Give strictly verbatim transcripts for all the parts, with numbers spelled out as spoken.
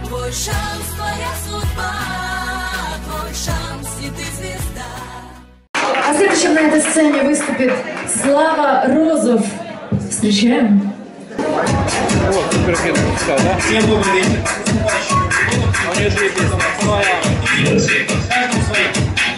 Твой шанс, твоя судьба, твой шанс, и ты звезда. А следующим на этой сцене выступит Слава Розов. Встречаем. Вот, суперхит пускал, да? Всем добрый вечер. У нее две песни. Своя. Каждому своим.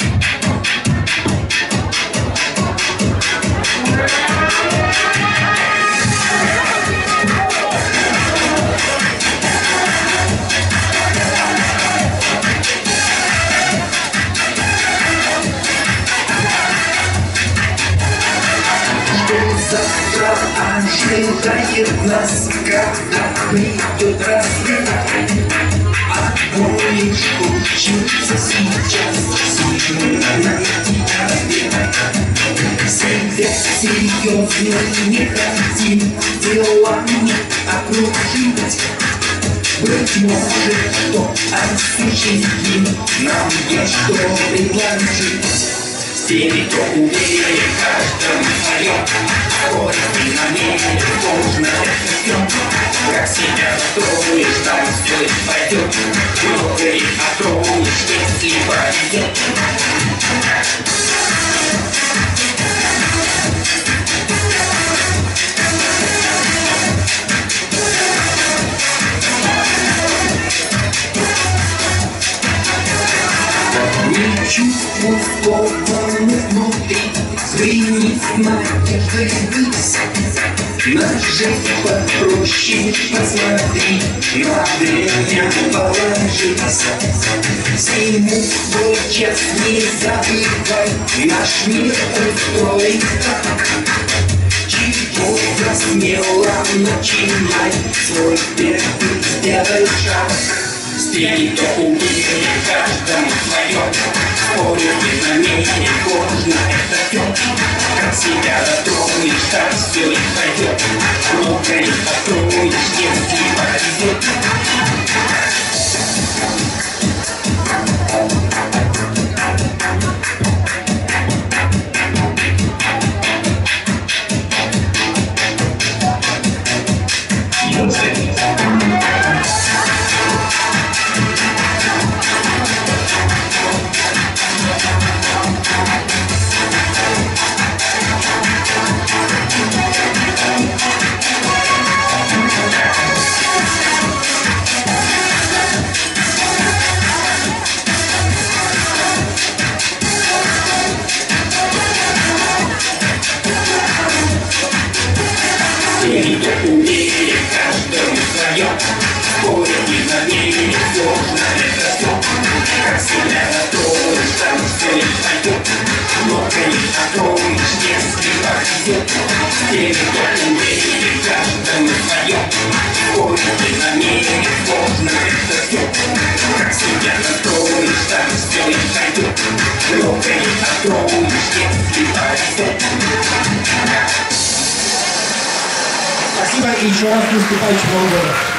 Завтра ожидает нас, когда придет рассвет. Обоих учиться сейчас сложно найти ответ. Себя серьезно не хотим делами окружить. Быть может, что осуществим, нам есть что предложить. Теми, кто уверен в каждом своем, скоро ты намерен, должно это все. Как себя строишь, так все и пойдет. Многое откроешь, если повезет. Не чувствую скованных внутри, взгляни с надеждой ввысь. На жизнь попроще посмотри, на время положись. Всему свой час не забывай, наш мир устроен так. Чего смело начинай, свой первый сделай шаг. С теми, кто уверен в каждом своем, спорю без намерений, можно это все. Как себя дотронешь, так все и пойдет. Многое откроешь, если повезет. Теми, кто уверен в каждом своем, спорю без намерений, сложно это все. Как себя дотроишь, там все и пойдет. Многое откроешь, если повезет. Теми, кто уверен в каждом своем, спорю без намерений, сложно это все. Как себя дотроишь, там все и пойдет. Многое откроешь, если повезет. Спасибо и еще раз наступающим Новым годом.